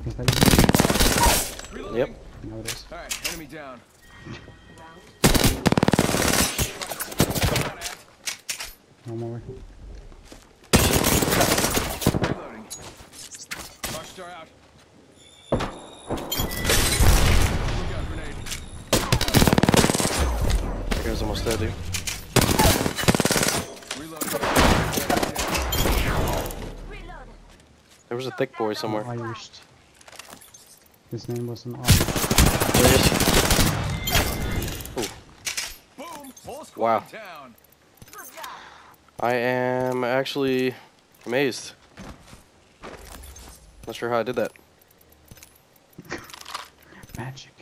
Yep. No, it is. Alright, enemy down. No more. Reloading. Arc star out. Look out, grenade. That guy's almost dead, dude. Reloading. There was a thick boy somewhere. Irish. His name was an Irish. There he is. Ooh. Boom! Whole squad Wow. down. I am actually amazed. Not sure how I did that. Magic.